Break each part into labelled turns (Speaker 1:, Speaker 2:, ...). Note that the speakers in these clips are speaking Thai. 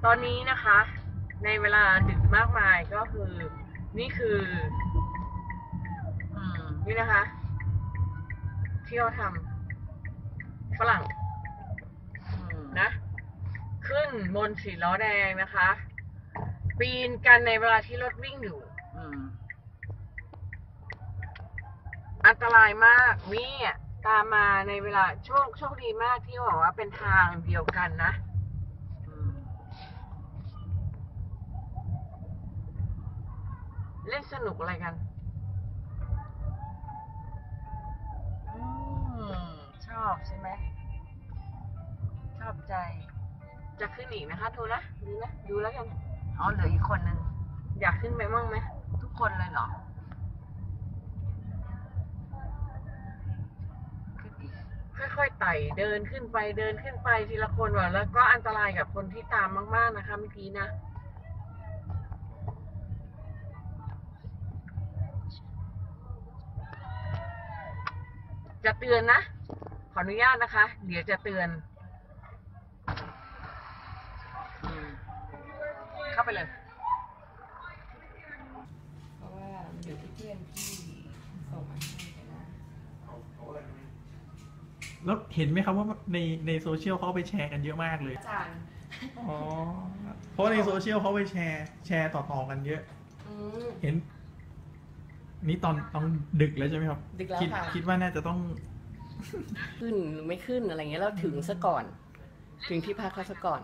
Speaker 1: ตอนนี้นะคะในเวลาดึกมากมายก็คือนี่คือนี่นะคะที่เขาทำฝรั่งนะขึ้นบนสีล้อแดงนะคะ ปีนกันในเวลาที่รถวิ่งอยู่อันตรายมากนี่ตามมาในเวลาโชคดีมากที่บอกว่าเป็นทางเดียวกันนะเล่นสนุกอะไรกันชอบใช่ไหมชอบใจจะขึ้นอีกนะคะโทรนะดูแล้วกันอ๋อเหลืออีกคนนึงอยากขึ้นไปมั่งไหมทุกคนเลยเหรอค่อยๆไต่เดินขึ้นไปทีละคนว่ะแล้วก็อันตรายกับคนที่ตามมากๆนะคะเมื่อกี้นะจะเตือนนะขออนุญาตนะคะ เดี๋ยวจะเตือนเข้าไปเลยเพราะว่าอยู่ที่เพื่อนที่ส่งมาให้นะ
Speaker 2: แล้วเห็นไหมครับว่าในโซเชียลเขาไปแชร์กันเยอะมากเลย
Speaker 1: อาจารย์
Speaker 2: อ๋อเพราะในโซเชียลเขาไปแชร์ต่อๆกันเยอะเห็นนี่ตอนดึกแล้วใช่ไหมครับ
Speaker 3: ดึกแล้วค่ะ
Speaker 2: คิดว่าน่าจะต้อง
Speaker 3: ขึ้นหรือไม่ขึ้นอะไรเงี้ยแล้วถึงซะก่อนถึงที่พักเขาซะก่อน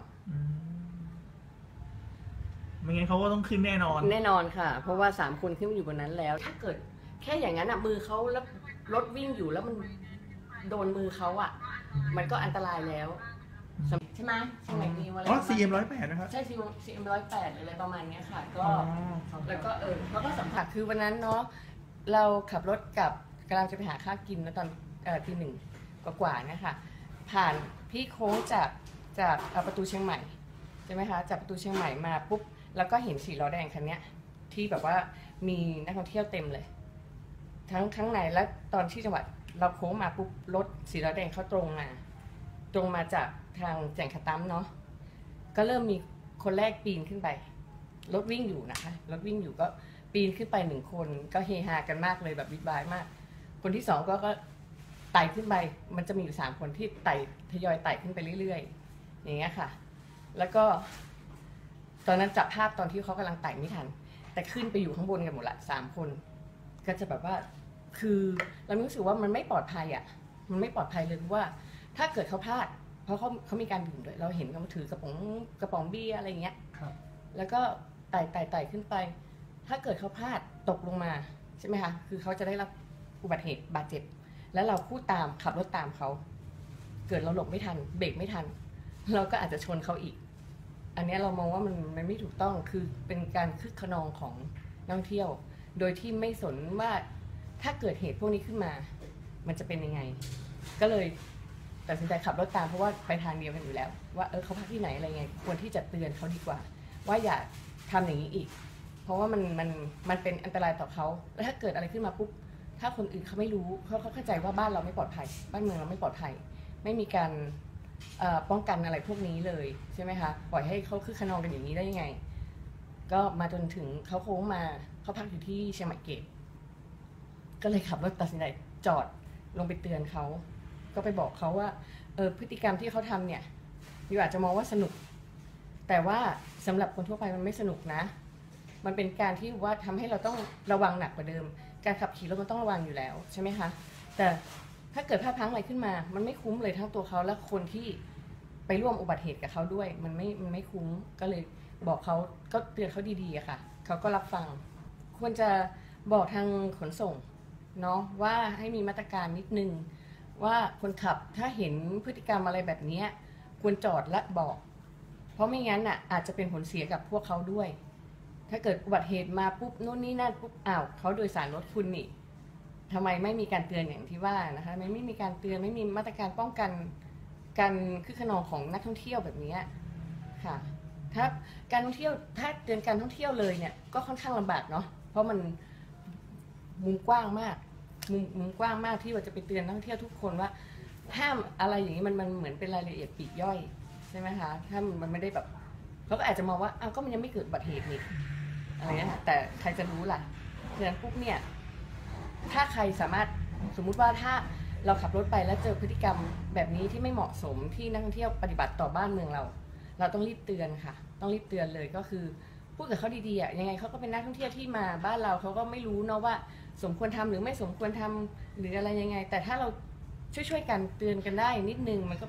Speaker 2: ไม่งั้นเขาก็ต้องขึ้นแน่นอน
Speaker 3: ค่ะ เพราะว่า3 คนขึ้นอยู่บนนั้นแล้วถ้าเกิดแค่อย่างนั้นอ่ะมือเขาแล้วรถวิ่งอยู่แล้วมันโดนมือเขาอ่ะมันก็อันตรายแล้วใช่ไหมสมัยนี้ว่าอะไร
Speaker 2: CM108นะครับ
Speaker 3: ใช่ CM108อะไรประมาณนี้ค่ะก็แล้วก็แล้วก็สัมผัสคือวันนั้นเนาะเราขับรถกำลังจะไปหาข้าวกินแล้วตอนตี 1กว่าๆนะคะผ่านพี่โค้งจากประตูเชียงใหม่ใช่ไหมคะจากประตูเชียงใหม่มาปุ๊บแล้วก็เห็นสีล้อแดงคันนี้ที่แบบว่ามีนักท่องเที่ยวเต็มเลยทั้งในและตอนที่จังหวัดเราโค้งมาปุ๊บรถสีล้อแดงเขาตรงมาจากทางแจ่งขะตั้มเนาะก็เริ่มมีคนแรกปีนขึ้นไปรถวิ่งอยู่นะคะรถวิ่งอยู่ก็ปีนขึ้นไป1 คนก็เฮฮากันมากเลยแบบวิบายมากคนที่2ก็ไต่ขึ้นไปมันจะมีอยู่3 คนที่ทยอยไต่ขึ้นไปเรื่อยๆอย่างเงี้ยค่ะแล้วก็ตอนนั้นจับภาพตอนที่เขากำลังไต่ไม่ทันแต่ขึ้นไปอยู่ข้างบนกันหมดละ3 คนก็จะแบบว่าคือเรารู้สึกว่ามันไม่ปลอดภัยอ่ะมันไม่ปลอดภัยเลยเพราะว่าถ้าเกิดเขาพลาดเพราะเขามีการดื่มด้วยเราเห็นเขาถือกระป๋องเบียร์อะไรเงี้ยแล้วก็ไต่ขึ้นไปถ้าเกิดเขาพลาดตกลงมาใช่ไหมคะคือเขาจะได้รับอุบัติเหตุบาดเจ็บแล้วเราพูดตามขับรถตามเขาเกิดเราหลบไม่ทันเบรกไม่ทันเราก็อาจจะชนเขาอีกอันนี้เรามองว่ามันไม่ถูกต้องคือเป็นการคึกขนองของนักท่องเที่ยวโดยที่ไม่สนว่าถ้าเกิดเหตุพวกนี้ขึ้นมามันจะเป็นยังไงก็เลยตัดสินใจขับรถตามเพราะว่าไปทางเดียวกันอยู่แล้วว่าเขาพักที่ไหนอะไรไงควรที่จะเตือนเขาดีกว่าว่าอย่าทำอย่างนี้อีกเพราะว่ามันเป็นอันตรายต่อเขาแล้วถ้าเกิดอะไรขึ้นมาปุ๊บถ้าคนอื่นเขาไม่รู้เขาเข้าใจว่าบ้านเราไม่ปลอดภัยบ้านเมืองเราไม่ปลอดภัยไม่มีการป้องกันอะไรพวกนี้เลยใช่ไหมคะปล่อยให้เขาคึกขนองกันอย่างนี้ได้ยังไงก็มาจนถึงเขาโค้งมาเขาพักอยู่ที่เชียงใหม่เกตก็เลยขับรถตัดสินใจจอดลงไปเตือนเขาก็ไปบอกเขาว่าพฤติกรรมที่เขาทำเนี่ยอยู่อาจจะมองว่าสนุกแต่ว่าสำหรับคนทั่วไปมันไม่สนุกนะมันเป็นการที่ว่าทำให้เราต้องระวังหนักกว่าเดิมการขับขี่รถมันต้องระวังอยู่แล้วใช่ไหมคะแต่ถ้าเกิดพลาดพลั้งอะไรขึ้นมามันไม่คุ้มเลยทั้งตัวเขาและคนที่ไปร่วมอุบัติเหตุกับเขาด้วยมันไม่คุ้มก็เลยบอกเขาก็เตือนเขาดีๆอะค่ะเขาก็รับฟังควรจะบอกทางขนส่งเนาะว่าให้มีมาตรการนิดนึงว่าคนขับถ้าเห็นพฤติกรรมอะไรแบบนี้ควรจอดและบอกเพราะไม่งั้นอาจจะเป็นผลเสียกับพวกเขาด้วยถ้าเกิดอุบัติเหตุมาปุ๊บนู่นนี่นั่นปุ๊บเขาโดยสารรถคุณนี่ทำไมไม่มีการเตือนอย่างที่ว่านะคะไม่มีการเตือนไม่มีมาตรการป้องกันการคึกขนองของนักท่องเที่ยวแบบนี้ค่ะถ้าการท่องเที่ยวถ้าเตือนการท่องเที่ยวเลยเนี่ยก็ค่อนข้างลำบากเนาะเพราะมันมุมกว้างมากมุมกว้างมากที่ว่าจะไปเตือนนักท่องเที่ยวทุกคนว่าห้ามอะไรอย่างนี้มันเหมือนเป็นรายละเอียดปลีกย่อยใช่ไหมคะถ้ามันไม่ได้แบบเขาก็อาจจะมองว่าอ้าวก็มันยังไม่เกิดอุบัติเหตุนี่อะไรเงี้ยแต่ใครจะรู้ล่ะฉะนั้นปุ๊บเนี่ยถ้าใครสามารถสมมุติว่าถ้าเราขับรถไปแล้วเจอพฤติกรรมแบบนี้ที่ไม่เหมาะสมที่นักท่องเที่ยวปฏิบัติต่อบ้านเมืองเราต้องรีบเตือนค่ะต้องรีบเตือนเลยก็คือพูดกับเขาดีๆอ่ะยังไงเขาก็เป็นนักท่องเที่ยวที่มาบ้านเราเขาก็ไม่รู้เนาะว่าสมควรทำหรือไม่สมควรทำหรืออะไรยังไงแต่ถ้าเราช่วยๆกันเตือนกันได้นิดนึงมันก็